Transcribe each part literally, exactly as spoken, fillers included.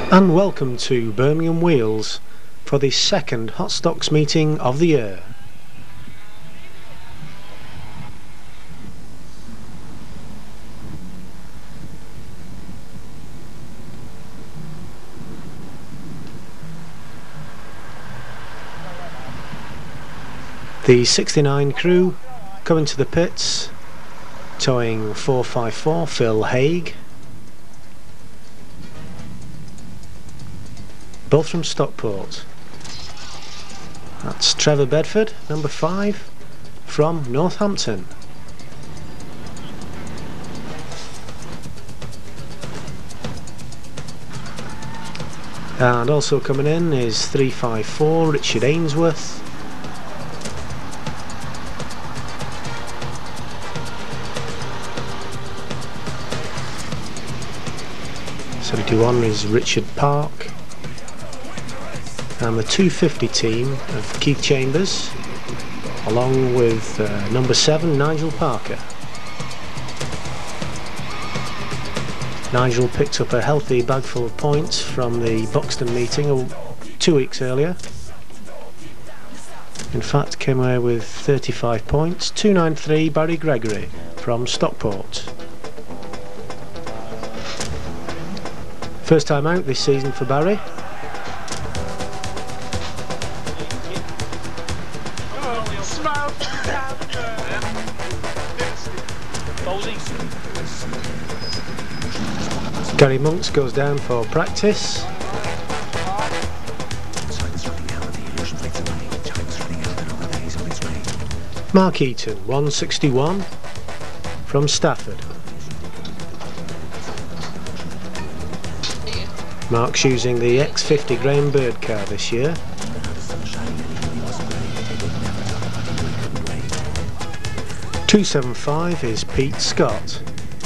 And welcome to Birmingham Wheels for the second Hot Stocks meeting of the year. The sixty-nine crew coming to the pits, towing four five four Phil Haig, both from Stockport. That's Trevor Bedford, number five, from Northampton. And also coming in is three five four Richard Ainsworth. seventy-one is Richard Park. And the two fifty team of Keith Chambers, along with uh, number seven Nigel Parker. Nigel picked up a healthy bagful of points from the Buxton meeting two weeks earlier. In fact, came away with thirty-five points. two ninety-three Barry Gregory from Stockport. First time out this season for Barry. Gary Monks goes down for practice. Mark Eaton, one sixty-one from Stafford. Mark's using the X fifty Graham Bird car this year. two seventy-five is Pete Scott.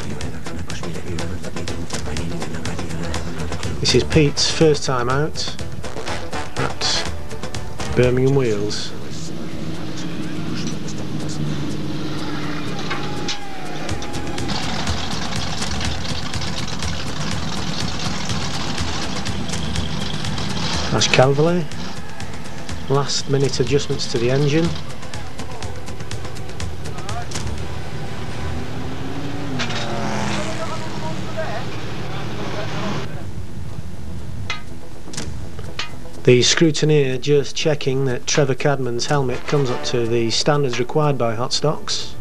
This is Pete's first time out at Birmingham Wheels. Ash Calverley, last minute adjustments to the engine. The scrutineer just checking that Trevor Cadman's helmet comes up to the standards required by Hot Stocks.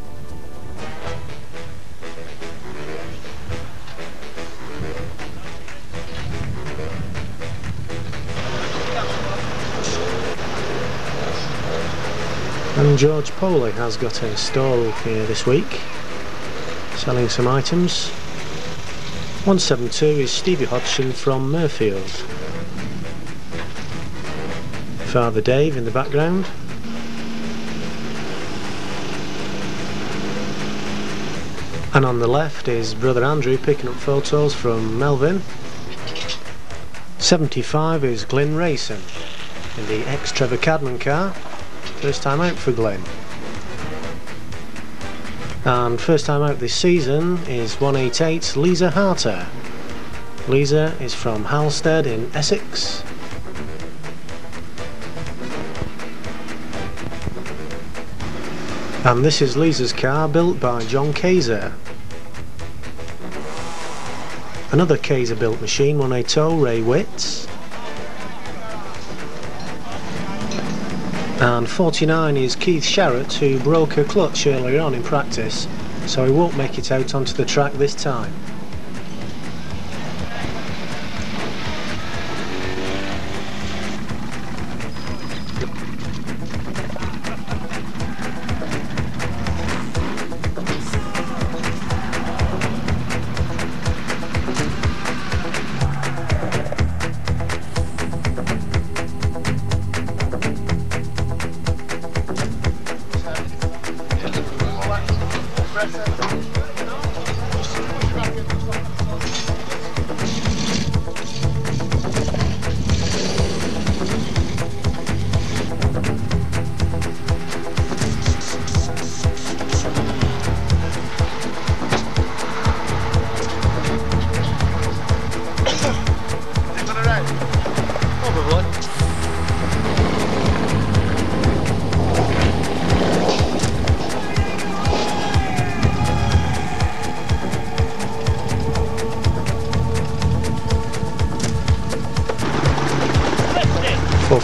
And George Poley has got a stall here this week, selling some items. one seventy-two is Stevie Hodgson from Murfield. Father Dave in the background. And on the left is Brother Andrew picking up photos from Melvin. seventy-five is Glyn Rayson in the ex Trevor Cadman car. First time out for Glenn. And first time out this season is one eighty-eight Lisa Harter. Lisa is from Halstead in Essex. And this is Lisa's car, built by John Kaiser. Another Kaiser built machine, one eighty Ray Witts. And forty-nine is Keith Sharratt, who broke a clutch earlier on in practice, so he won't make it out onto the track this time.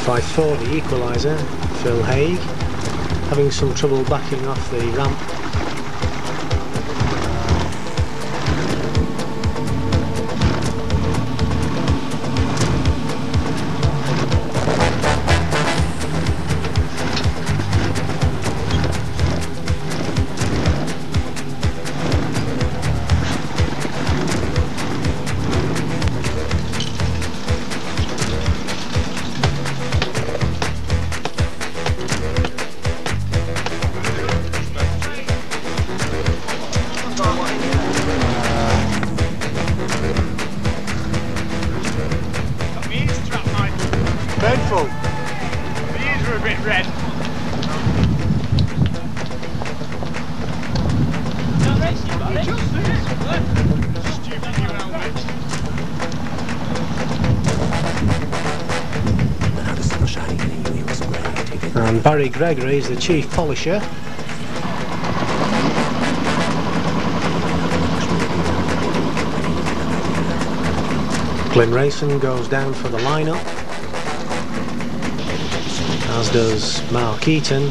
five four, the equaliser, Phil Haig, having some trouble backing off the ramp. Painful. The ears are a bit red. Stupid new helmet. And Barry Gregory is the chief polisher. Glyn Rayson goes down for the lineup, as does Mark Eaton.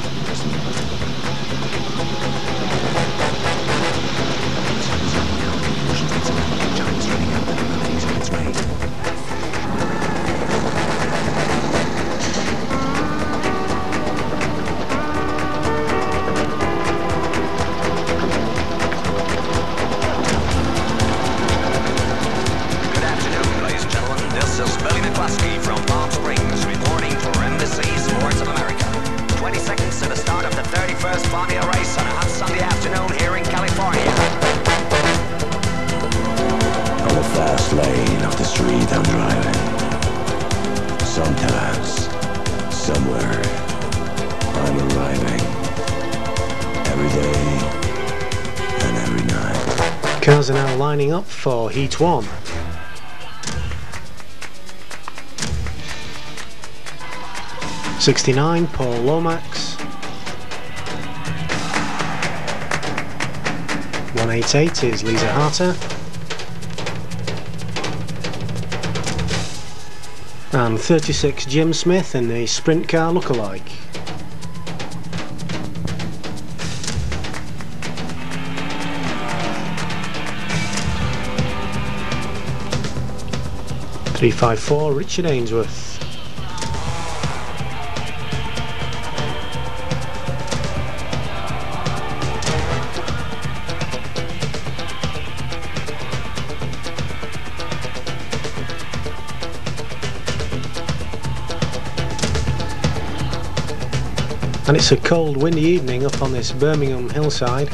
Lane of the street I'm driving. Sometimes, somewhere, I'm arriving. Every day and every night. Cars are now lining up for Heat one. sixty-nine, Paul Lomax. one eighty-eight is Lisa Harter. And thirty-six, Jim Smith in the sprint car lookalike. three five four, Richard Ainsworth. And it's a cold, windy evening up on this Birmingham hillside.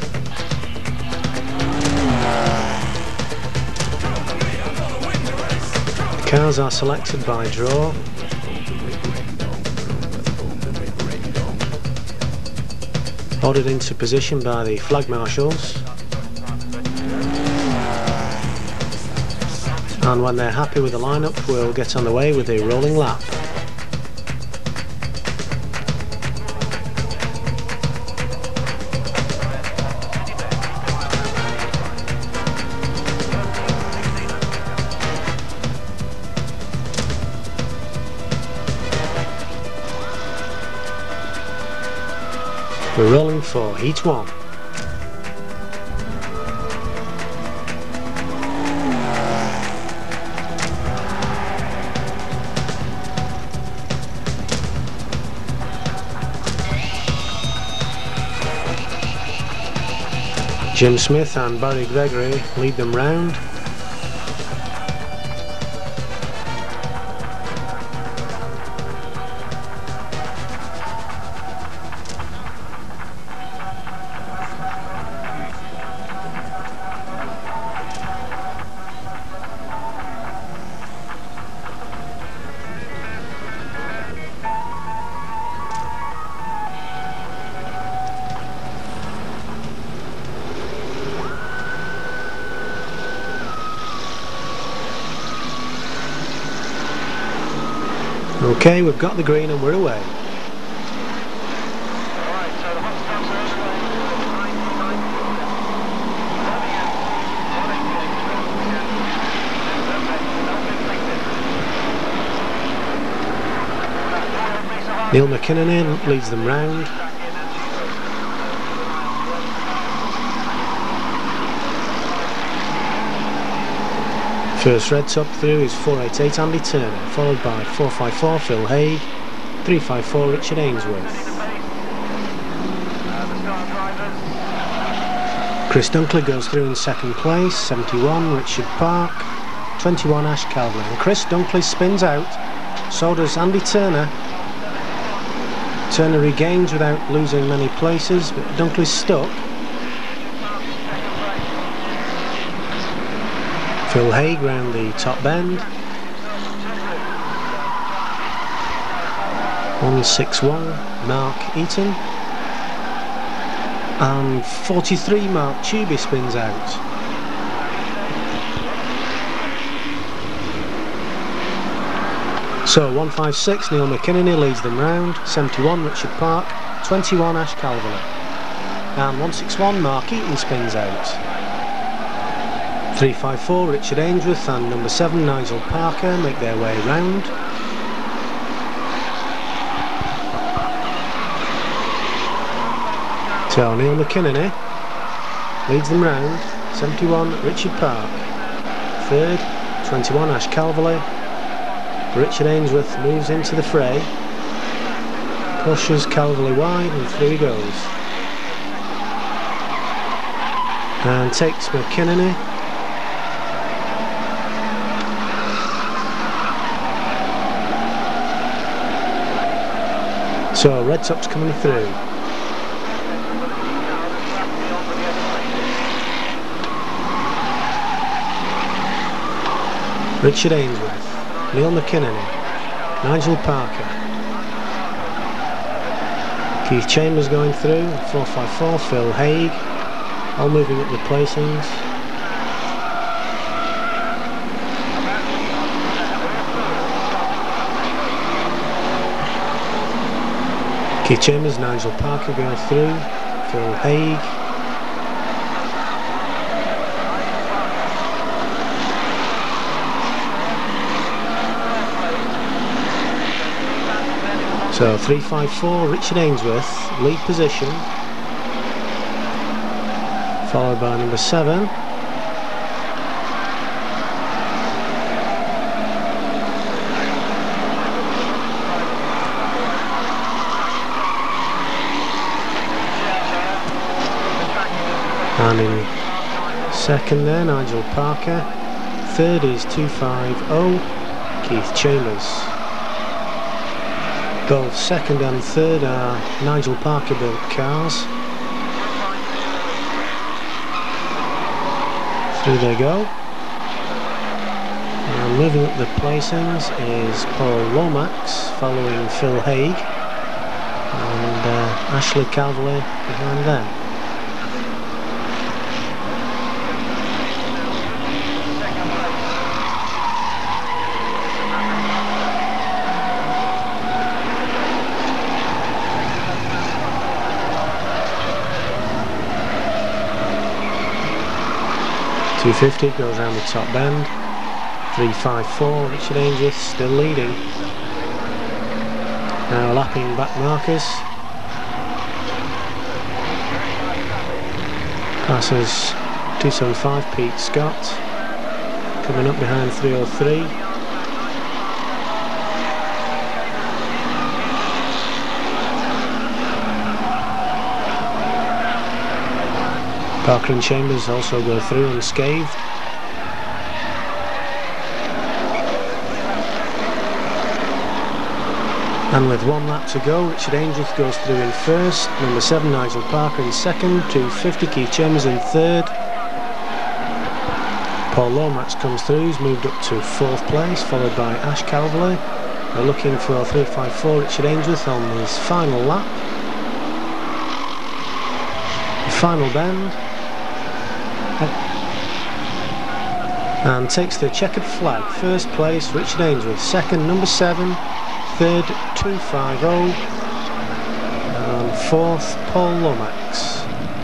The cars are selected by draw. Ordered into position by the flag marshals. And when they're happy with the lineup, we'll get on the way with a rolling lap. We're rolling for Heat one. Jim Smith and Barry Gregory lead them round. Okay, we've got the green and we're away. Neil McKinnon leads them round. First red top through is four eight eight Andy Turner, followed by four five four Phil Haig, three five four Richard Ainsworth. Chris Dunkley goes through in second place, seventy-one Richard Park, twenty-one Ash Calvert. And Chris Dunkley spins out, so does Andy Turner. Turner regains without losing many places, but Dunkley's stuck. Phil Haig round the top bend. one six one Mark Eaton. And forty-three Mark Tubey spins out. So one five six Neil McKinnon leads them round, seventy-one Richard Park, twenty-one Ash Calvert. And one six one Mark Eaton spins out. three five four Richard Ainsworth and number seven Nigel Parker make their way round. So Neil McKinnon leads them round, seventy-one Richard Park, third twenty-one Ash Calverley. Richard Ainsworth moves into the fray, pushes Calverley wide and through he goes, and takes McKinnon. So red top's coming through. Richard Ainsworth, Neil McKinnon, Nigel Parker, Keith Chambers going through, four five four Phil Haig, all moving up the placings. Keith Chambers, Nigel Parker going through, Phil Haig. So three five four Richard Ainsworth, lead position, followed by number seven. And in second there, Nigel Parker. Third is two five zero, Keith Chambers. Both second and third are Nigel Parker built cars. Through they go. And moving up the placings is Paul Lomax following Phil Haig, and uh, Ashley Calverley behind them. two fifty goes around the top bend. three five four Richard Ainsworth still leading. Now lapping back markers. Passes two seventy-five Pete Scott. Coming up behind three oh three. Parker and Chambers also go through unscathed. And with one lap to go, Richard Ainsworth goes through in first, number seven Nigel Parker in second, two fifty Keith Chambers in third. Paul Lomax comes through, he's moved up to fourth place, followed by Ash Calverley. They're looking for three five four Richard Ainsworth on his final lap. The final bend. And takes the checkered flag. First place Richard Ainsworth, second number seven, third two five zero, and fourth Paul Lomax.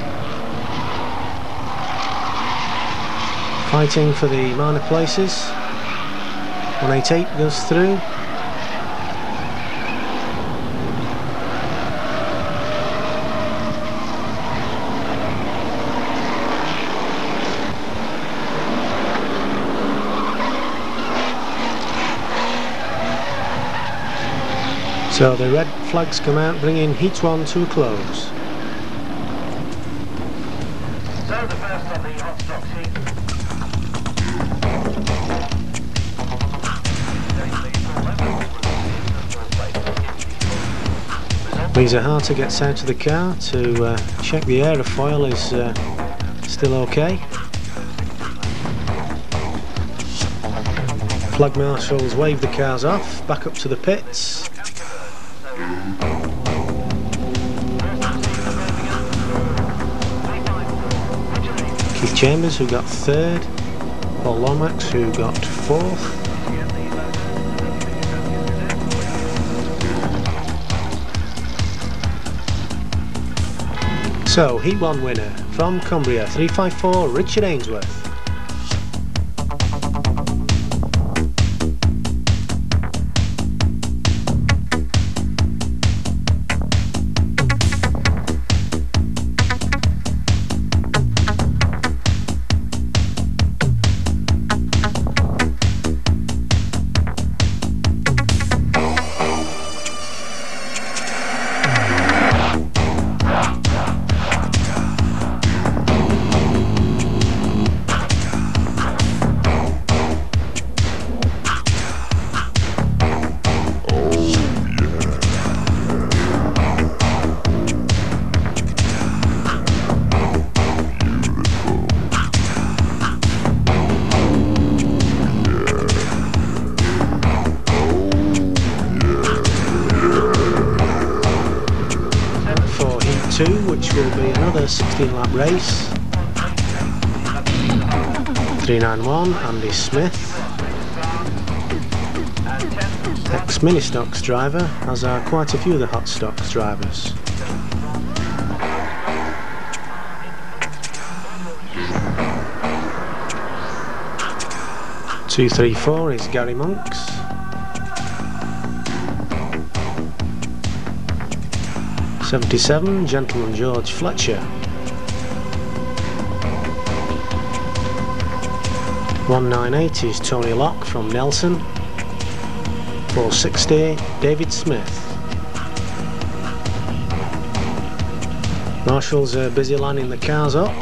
Fighting for the minor places. one eighty-eight goes through. So the red flags come out, bringing heat one to a close. So the first on the hot stocks heat. Lisa Harter gets out of the car to uh, check the aerofoil is uh, still okay. Flag marshals wave the cars off, back up to the pits. Keith Chambers, who got third, Paul Lomax, who got fourth. So, Heat one winner from Cumbria, three five four, Richard Ainsworth. Two, which will be another sixteen lap race. three ninety-one, Andy Smith, ex-Mini Stocks driver, as are quite a few of the Hot Stocks drivers. two three four is Gary Monks. seventy-seven, Gentleman George Fletcher. one ninety-eight is Tony Locke from Nelson. four sixty, David Smith. Marshals are busy lining the cars up.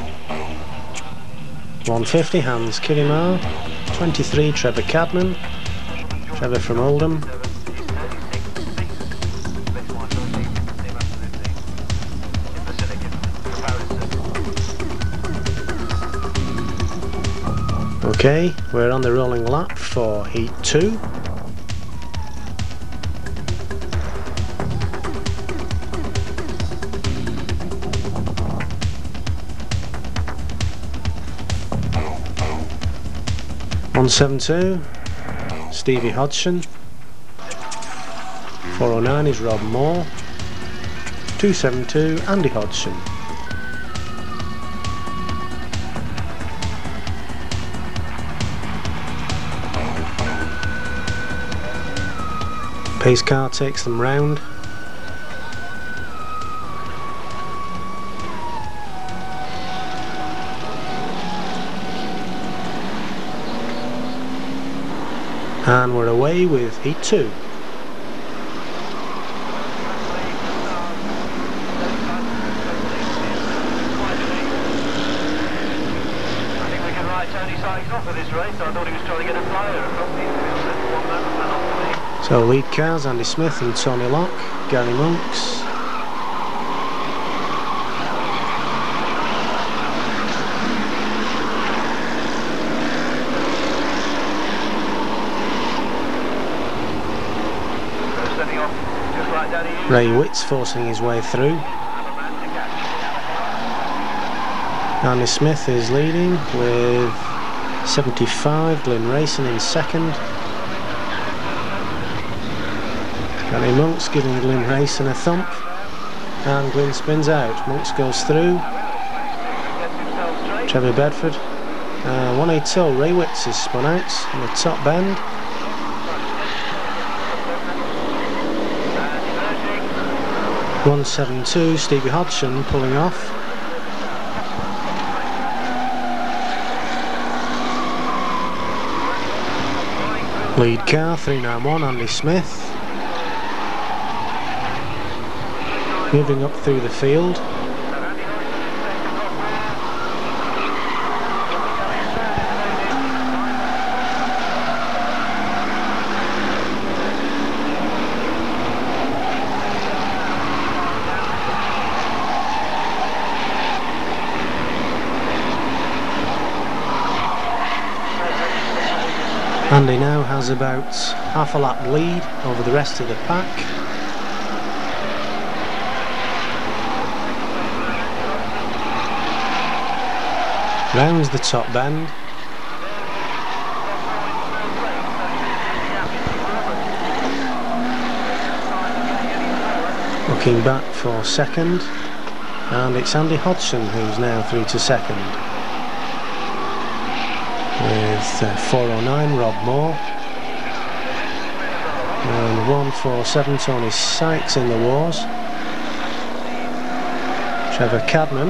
one fifty, Hans Kirimar. twenty-three, Trevor Cadman. Trevor from Oldham. Okay, we're on the rolling lap for Heat two. one seventy-two, Stevie Hodgson. four oh nine is Rob Moore. two seventy-two, Andy Hodgson. Pace car takes them round. And we're away with Heat two. I think we can write Tony Sykes off for this race. I thought he was trying to get a flyer across the infield at one moment and off the lead. So lead cars, Andy Smith and Tony Locke, Gary Monks. Setting off just like Danny. Ray Witts forcing his way through. Andy Smith is leading with seventy-five, Glyn Racing in second. Gary Monks giving Glyn Racing a thump, and Glyn spins out. Monks goes through. Trevor Bedford. Uh, one eighty, Ray Witts is spun out in the top bend. one seventy-two, Stevie Hodgson pulling off. Lead car, three ninety-one, Andy Smith. Moving up through the field. Andy now has about half a lap lead over the rest of the pack. Rounds the top bend. Looking back for second, and it's Andy Hodgson who's now through to second. With uh, four oh nine Rob Moore and one forty-seven Tony Sykes in the wars. Trevor Cadman,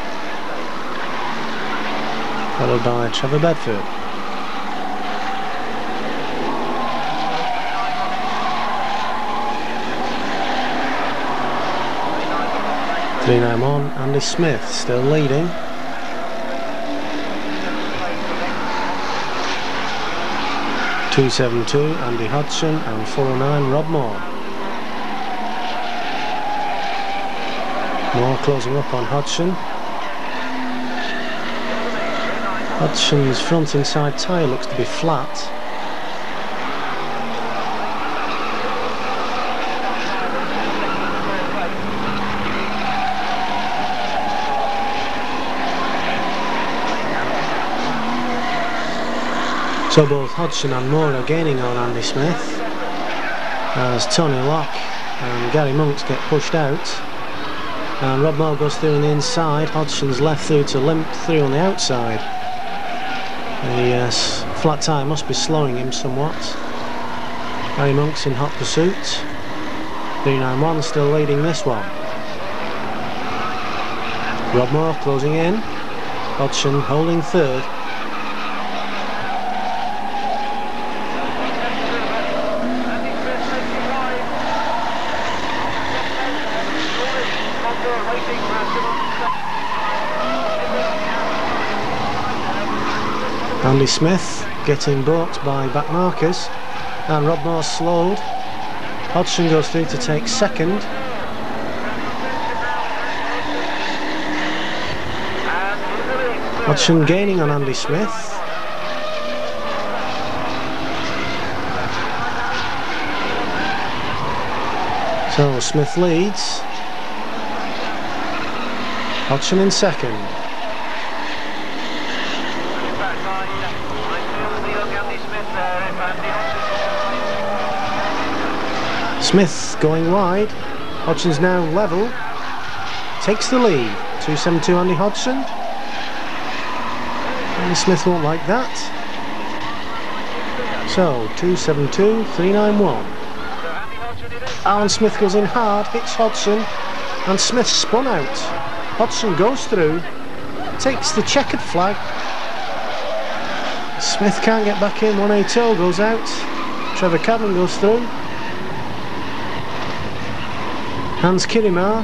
followed by Trevor Bedford. three nine one Andy Smith still leading. two seven two Andy Hodgson and four oh nine Rob Moore. Moore closing up on Hodgson. Hodgson's front inside tyre looks to be flat. So both Hodgson and Moore are gaining on Andy Smith as Tony Locke and Gary Monks get pushed out, and Rob Moore goes through on the inside. Hodgson's left through to limp through on the outside. The uh, flat tyre must be slowing him somewhat. Gary Monks in hot pursuit. three nine one still leading this one. Rob Moore closing in. Hodgson holding third. Andy Smith getting balked by back markers, and Rob Moore slowed. Hodgson goes through to take second. Hodgson gaining on Andy Smith. So Smith leads. Hodgson in second. Smith going wide. Hodgson's now level. Takes the lead. two seven two Andy Hodgson. Andy Smith won't like that. So two seven two three nine one. Alan Smith goes in hard, hits Hodgson, and Smith spun out. Hodgson goes through, takes the checkered flag. Smith can't get back in. one eighty goes out. Trevor Cadman goes through. Hans Kirimar.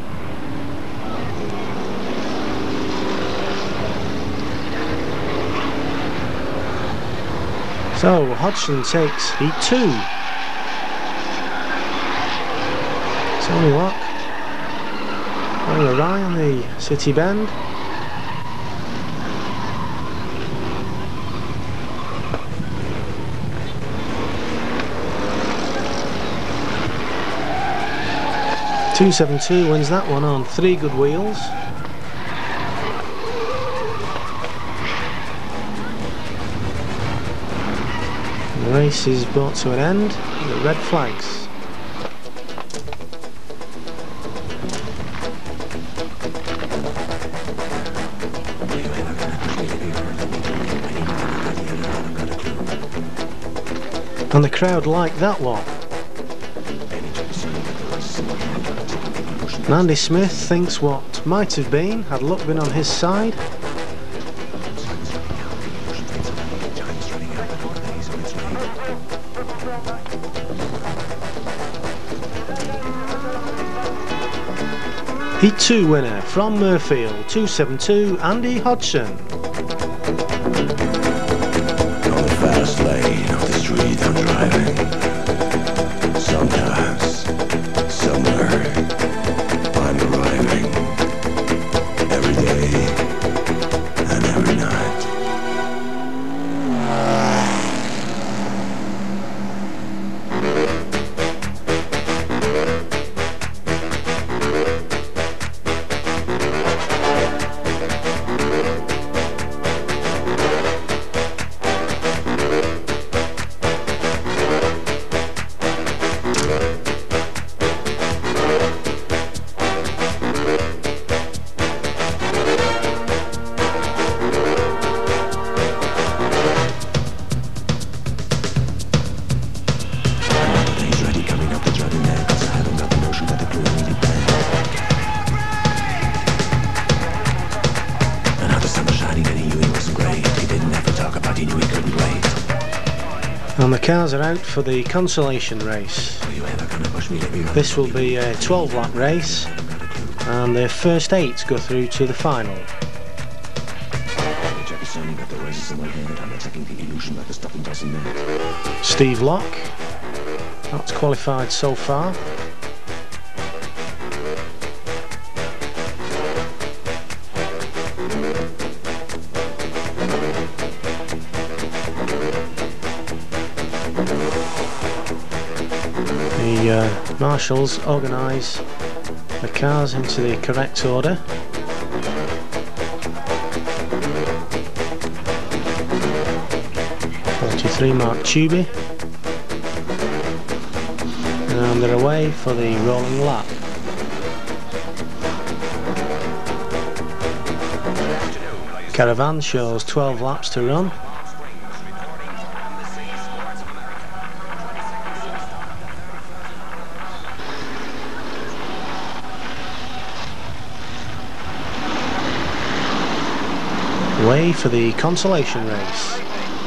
So Hodgson takes heat two. Tony Locke going awry on the city bend. two seven two wins that one on three good wheels. The race is brought to an end with the red flags. And the crowd liked that one. And Andy Smith thinks what might have been, had luck been on his side. Heat two winner from Murfield, two seventy-two, Andy Hodgson. On the fast lane of the street I'm driving. Sometimes, somewhere, I'm arriving. Every day and every night. And the cars are out for the consolation race. This will be a twelve lap race, and the first eight go through to the final. Steve Locke, that's qualified so far. The uh, marshals organise the cars into the correct order. forty-three Mark Tubey, and they're away for the rolling lap. Caravan shows twelve laps to run. Away for the consolation race.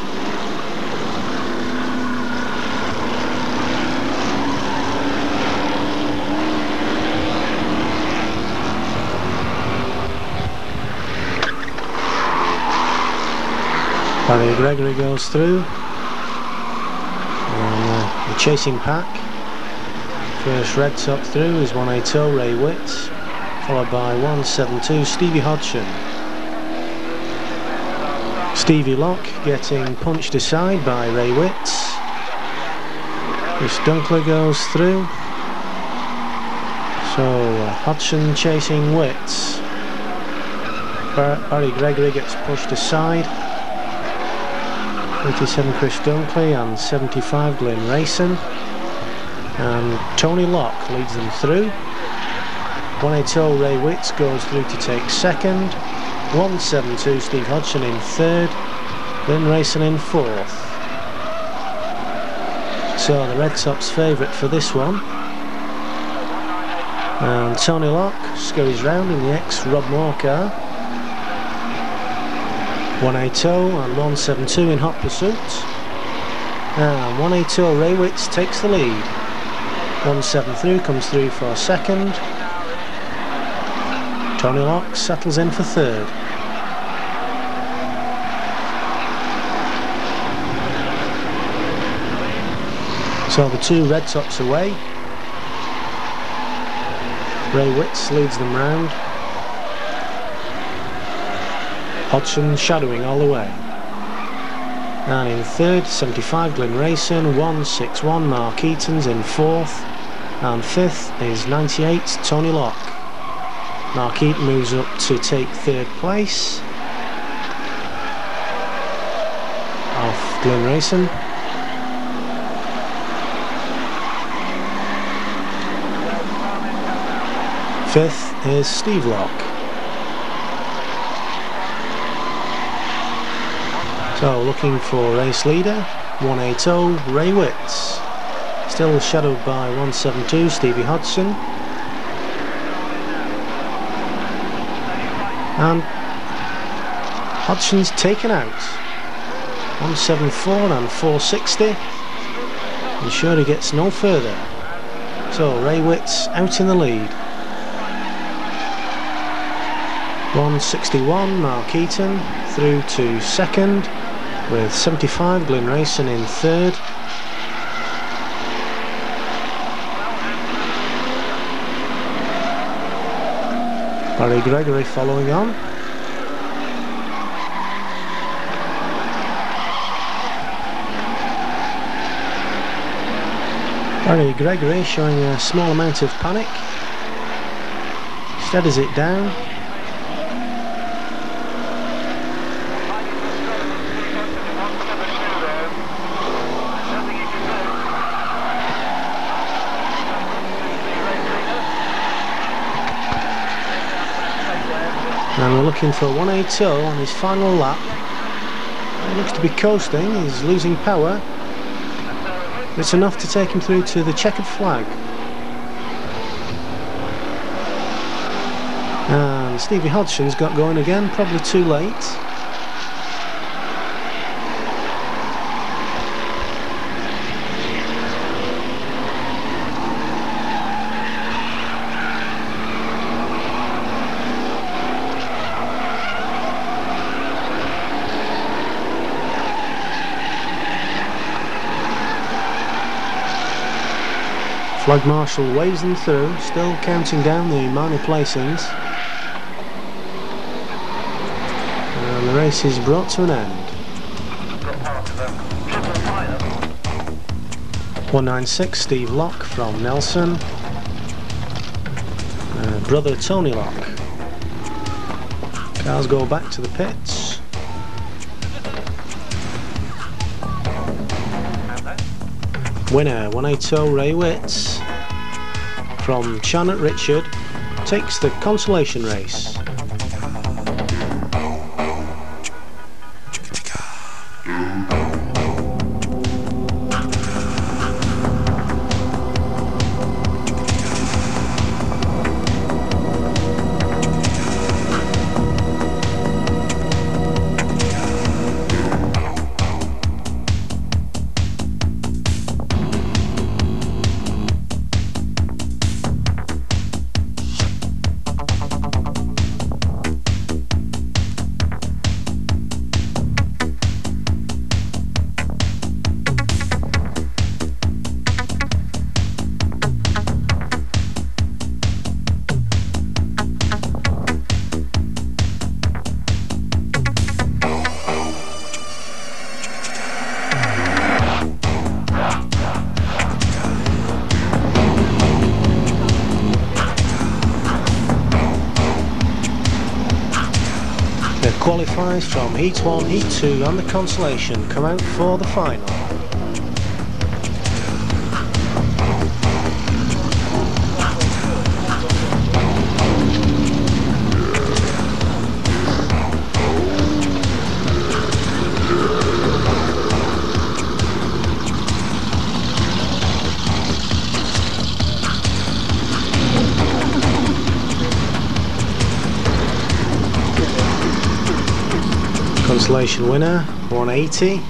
Barry Gregory goes through, and uh, the chasing pack. First red top through is one eighty Ray Witts, followed by one seventy-two Stevie Hodgson. Stevie Locke getting punched aside by Ray Witts. Chris Dunkler goes through. So uh, Hodgson chasing Witts. Bar Barry Gregory gets pushed aside. eighty-seven Chris Dunkley and seventy-five Glyn Rayson. And Tony Locke leads them through. one eighty Ray Witts goes through to take second. one seventy-two Steve Hodgson in third, Glyn Rayson in fourth. So the Red Sox favourite for this one. And Tony Locke scurries round in the ex-Rob Moore car. one eighty and one seventy-two in hot pursuit. And one eighty Ray Witts takes the lead. one seventy-three comes through for second. Tony Locke settles in for third. So the two Red Sox away. Ray Witts leads them round. Hodgson shadowing all the way. And in third, seventy-five Glyn Rayson, one sixty-one Mark Eaton's in fourth, and fifth is ninety-eight Tony Locke. Mark Eaton moves up to take third place off Glyn Rayson. Fifth is Steve Locke. So looking for race leader, one eighty Ray Witts. Still shadowed by one seventy-two Stevie Hodgson. And Hodgson's taken out. one seventy-four and four sixty. And sure he gets no further. So Ray Witts out in the lead. one sixty-one Mark Eaton through to second, with seventy-five Glyn Rayson in third. Barry Gregory following on. Barry Gregory showing a small amount of panic. Steadies it down. And we're looking for one eighty on his final lap. He looks to be coasting, he's losing power. It's enough to take him through to the checkered flag. And Stevie Hodgson's got going again, probably too late. Flag Marshal waves them through, still counting down the minor placings. And the race is brought to an end. one ninety-six Steve Locke from Nelson. Uh, brother Tony Locke. Cars go back to the pits. Winner one eighty Ray Witts from Charnock Richard takes the consolation race. Qualifiers from Heat one, Heat two and the consolation come out for the final. Consolation winner, one eighty.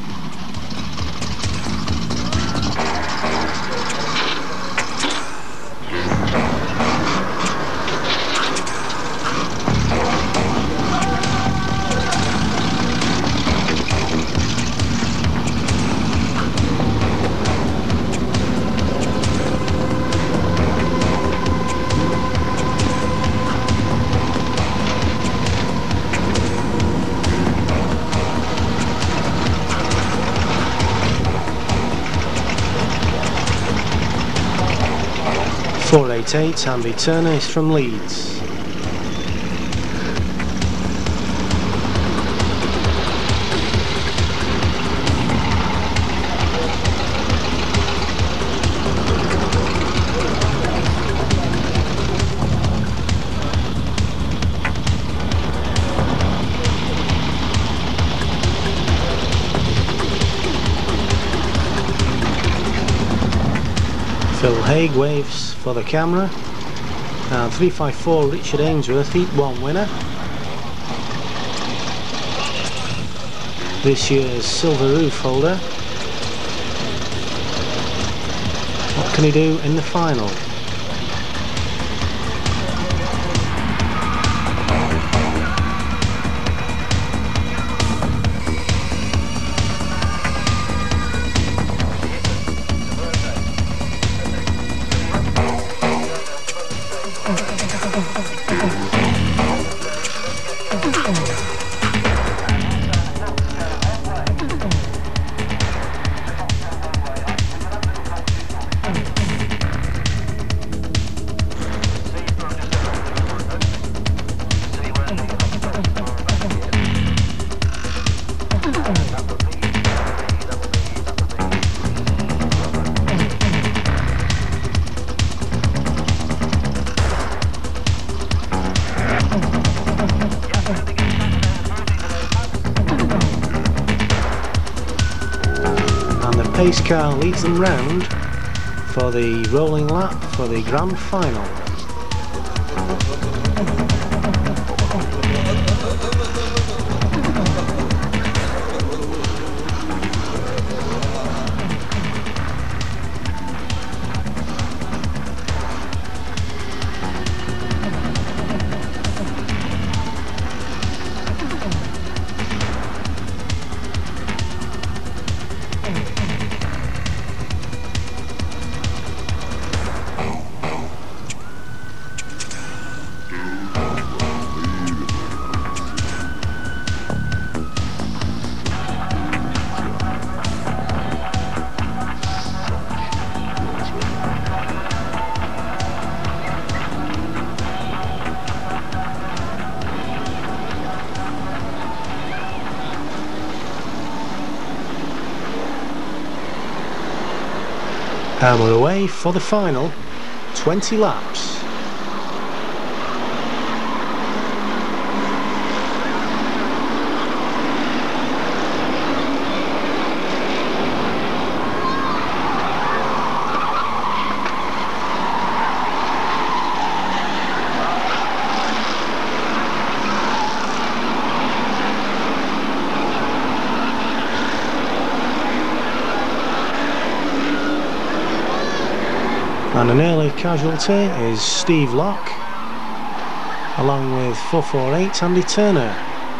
four eighty-eight Andy Turner is from Leeds. Phil Haig waves for the camera. And three five four Richard Ainsworth, Heat one winner. This year's silver roof holder. What can he do in the final? pace car leads them round for the rolling lap for the grand final. And we're away for the final, twenty laps. And an early casualty is Steve Locke, along with four four eight Andy Turner.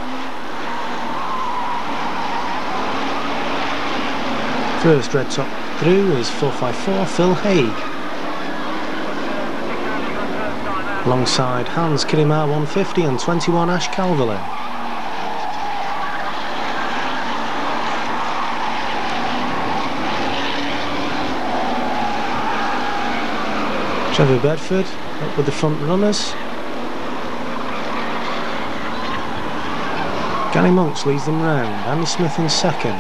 First red top through is four five four Phil Haig, alongside Hans Kidimar one fifty and twenty-one Ash Calverley. Trevor Bedford up with the front runners. Gary Monks leads them round. Andy Smith in second.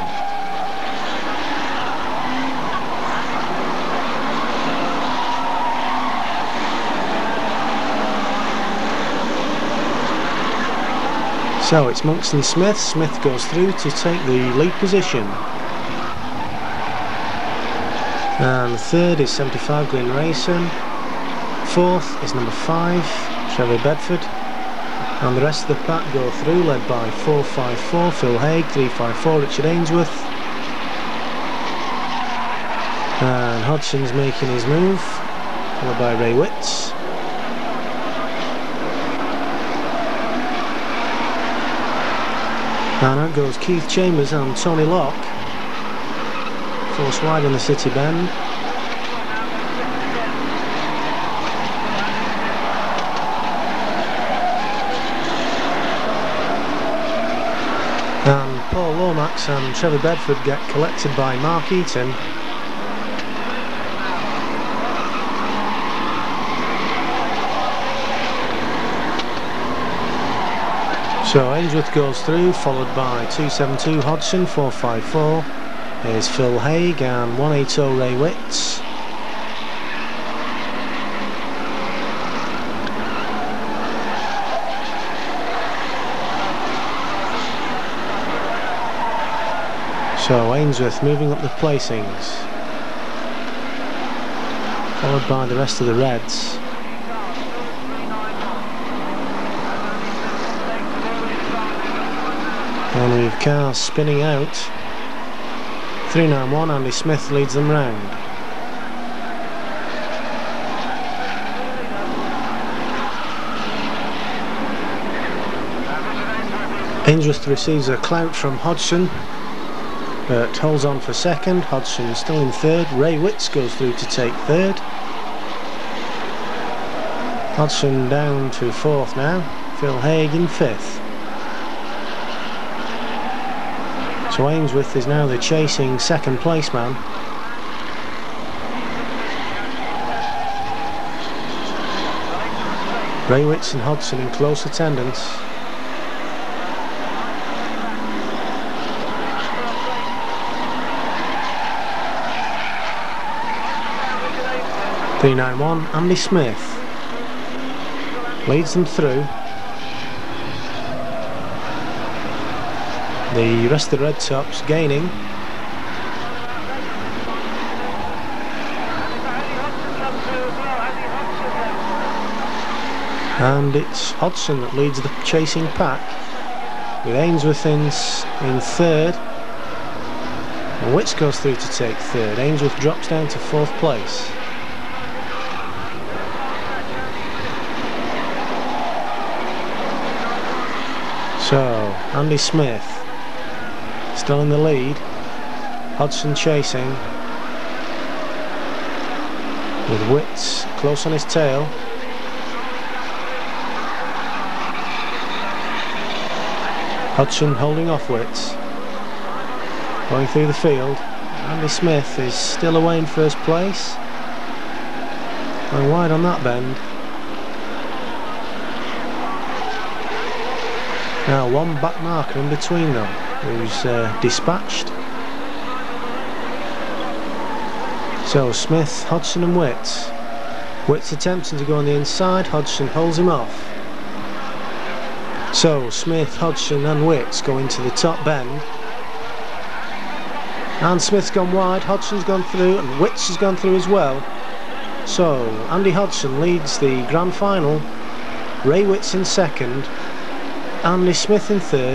So it's Monks and Smith. Smith goes through to take the lead position. And third is seventy-five Glyn Rayson. Fourth is number five, Trevor Bedford, and the rest of the pack go through, led by four five four Phil Haig, three five four Richard Ainsworth, and Hodgson's making his move, followed by Ray Witts. And out goes Keith Chambers and Tony Locke, force wide in the city bend. And Paul Lomax and Trevor Bedford get collected by Mark Eaton. So Ainsworth goes through, followed by two seven two Hodgson, four five four is Phil Haig and one eighty Ray Witts. So Ainsworth moving up the placings, followed by the rest of the Reds. And we've cars spinning out. three nine one Andy Smith leads them round. Ainsworth receives a clout from Hodgson, but holds on for second. Hodgson still in third. Ray Witts goes through to take third. Hodgson down to fourth now. Phil Haig in fifth. So Ainsworth is now the chasing second place man. Ray Witts and Hodgson in close attendance. three nine one Andy Smith leads them through. The rest of the red tops gaining. And it's Hodgson that leads the chasing pack, with Ainsworth in, in third, and Witts goes through to take third. Ainsworth drops down to fourth place. So, Andy Smith still in the lead, Hodgson chasing, with Witts close on his tail. Hodgson holding off Witts, going through the field. Andy Smith is still away in first place, going wide on that bend. Now one back marker in between them, who's uh, dispatched. So Smith, Hodgson and Witts. Witts attempting to go on the inside, Hodgson holds him off. So Smith, Hodgson and Witts go into the top bend, and Smith's gone wide, Hodgson's gone through, and Witts has gone through as well. So Andy Hodgson leads the grand final, Ray Witts in second, Andy Smith in third.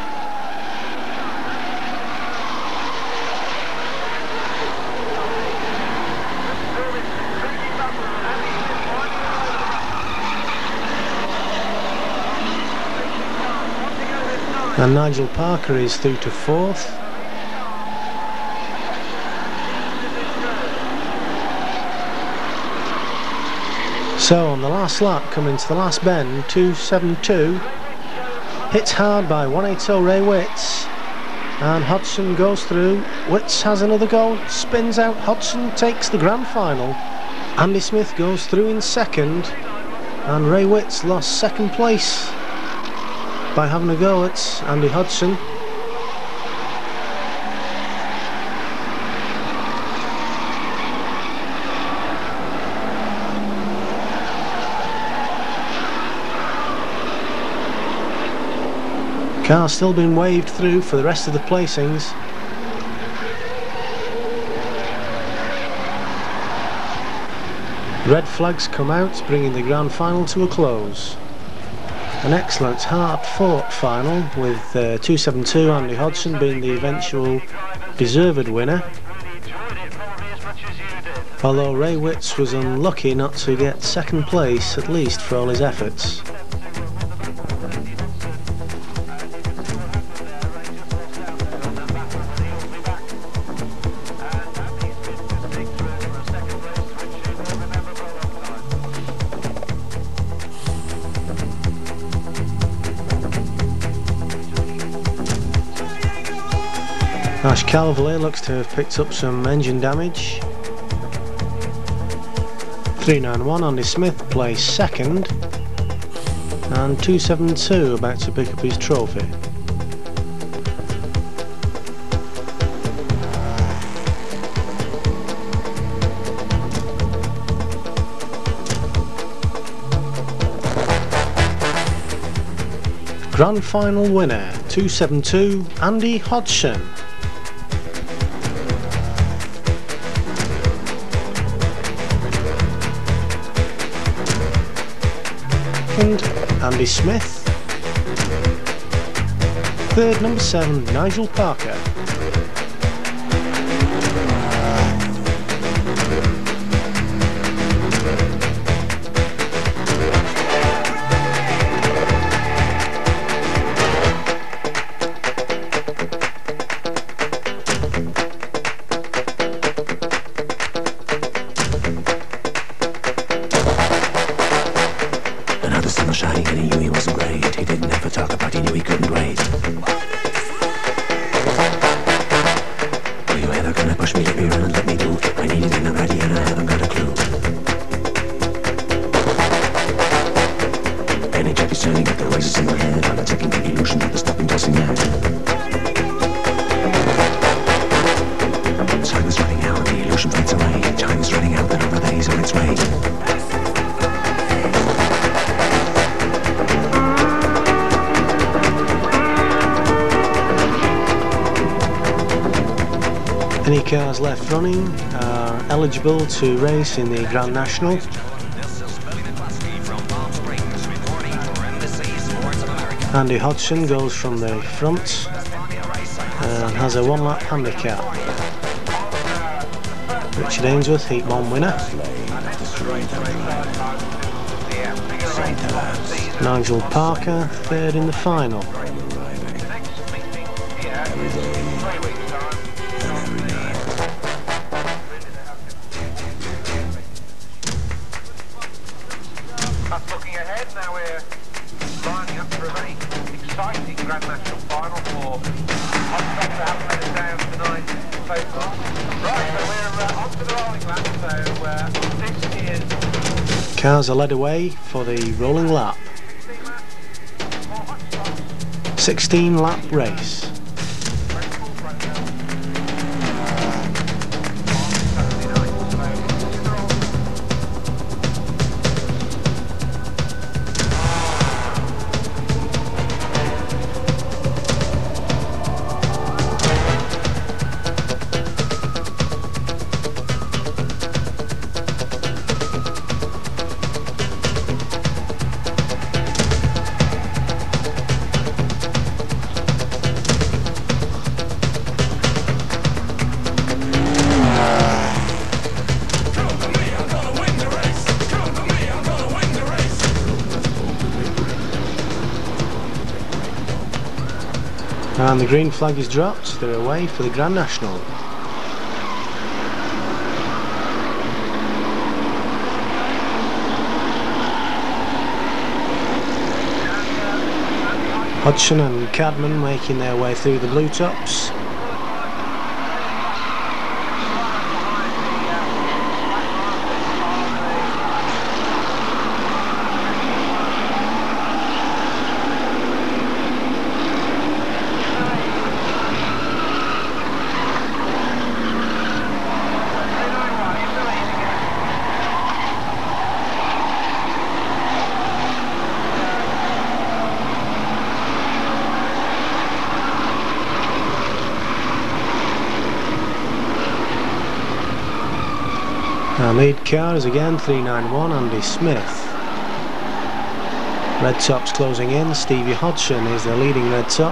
And Nigel Parker is through to fourth. So on the last lap, coming to the last bend, two seventy-two, hits hard by one eighty Ray Witts, and Hodgson goes through. Witts has another go, spins out, Hodgson takes the grand final. Andy Smith goes through in second, and Ray Witts lost second place by having a go at Andy Hodgson. Car still being waved through for the rest of the placings. Red flags come out, bringing the grand final to a close. An excellent hard-fought final, with uh, two seventy-two Andy Hodgson being the eventual deserved winner, although Ray Witts was unlucky not to get second place, at least for all his efforts. Ash Calverley looks to have picked up some engine damage. three ninety-one Andy Smith plays second, and two seventy-two about to pick up his trophy. Grand final winner, two seventy-two Andy Hodgson. Andy Smith. Third, number seven, Nigel Parker. Any cars left running are eligible to race in the Grand National. Andy Hodgson goes from the front and has a one lap handicap. Richard Ainsworth, heat one winner. Nigel Parker, third in the final. That's looking ahead. Now we're lining up for a very exciting Grand National final for Hotspur to have let us down tonight so far. Right, so we're uh, on to the rolling lap. So uh, this is Cars are led away for the rolling lap. sixteen lap race. And the green flag is dropped, they're away for the Grand National. Hodgson and Cadman making their way through the blue tops. Our lead car is again three nine one, Andy Smith. Red Top's closing in, Stevie Hodgson is the leading Red Top,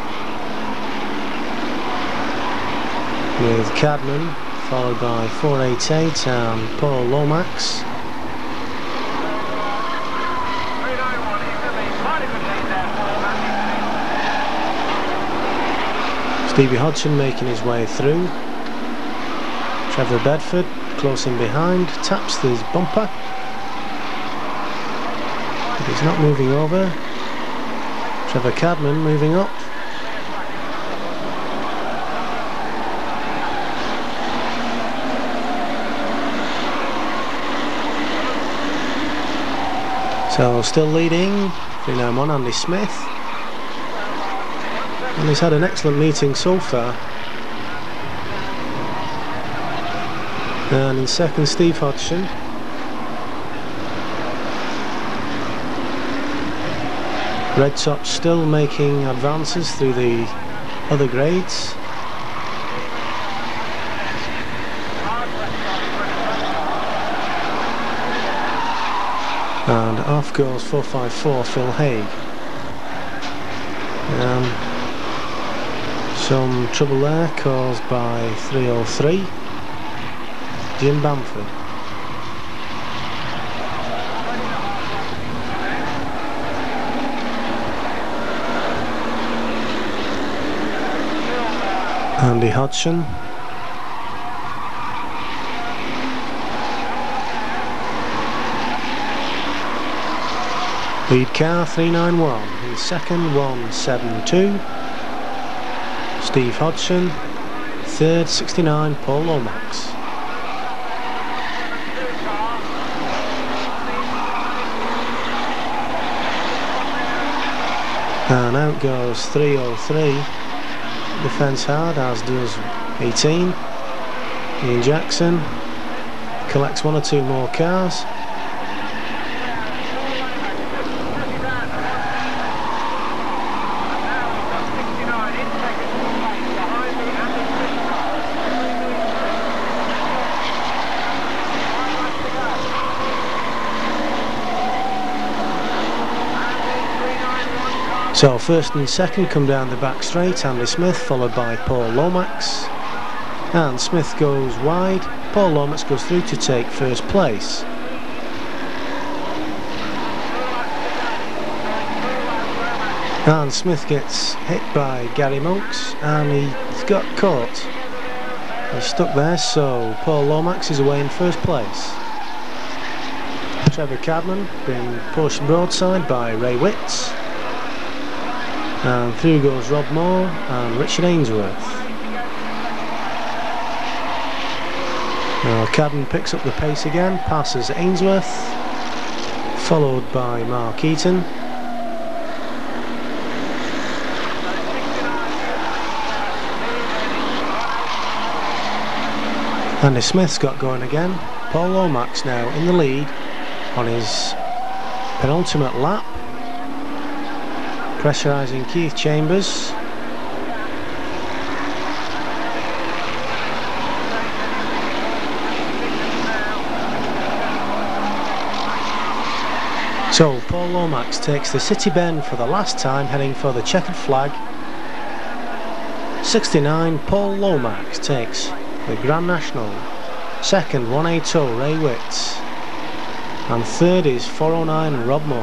with Cadman followed by four eighty-eight and Paul Lomax. Stevie Hodgson making his way through. Trevor Bedford close in behind, taps his bumper, but he's not moving over. Trevor Cadman moving up. So still leading, three nine one Andy Smith, and he's had an excellent meeting so far. And in second, Steve Hodgson. Red Top still making advances through the other grades. And off goes four five four Phil Haig. Um, some trouble there caused by three oh three. Jim Bamford. Andy Hodgson. Lead car three nine one. In second, one seven two. Steve Hodgson. Third, sixty-nine, Paul Lomax. And out goes three oh three, defence hard, as does eighteen. Ian Jackson collects one or two more cars. So first and second come down the back straight, Andy Smith followed by Paul Lomax, and Smith goes wide, Paul Lomax goes through to take first place. And Smith gets hit by Gary Monks and he's got caught. He's stuck there, so Paul Lomax is away in first place. Trevor Cadman being pushed broadside by Ray Witts. And through goes Rob Moore and Richard Ainsworth. Now Cadman picks up the pace again, passes Ainsworth, followed by Mark Eaton. Andy Smith's got going again. Paul Lomax now in the lead on his penultimate lap, pressurising Keith Chambers. So Paul Lomax takes the City Bend for the last time, heading for the checkered flag. sixty-nine Paul Lomax takes the Grand National. Second one eighty Ray Witts, and third is four oh nine Rob Moore.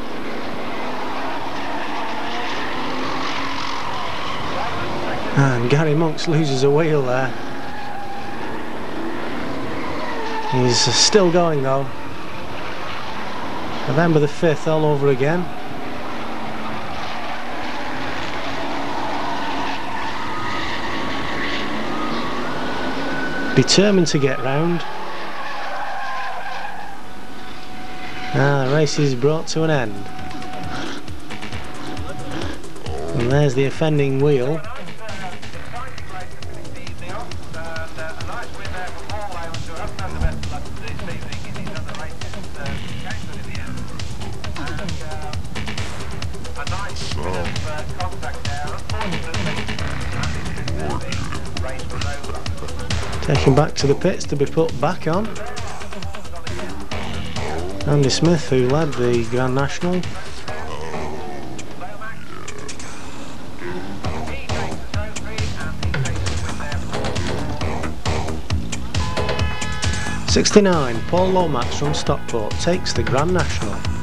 And Gary Monks loses a wheel there. He's still going though. November the fifth all over again. Determined to get round. Ah, the race is brought to an end. And there's the offending wheel. Taken back to the pits to be put back on. Andy Smith, who led the Grand National. sixty-nine Paul Lomax from Stockport takes the Grand National.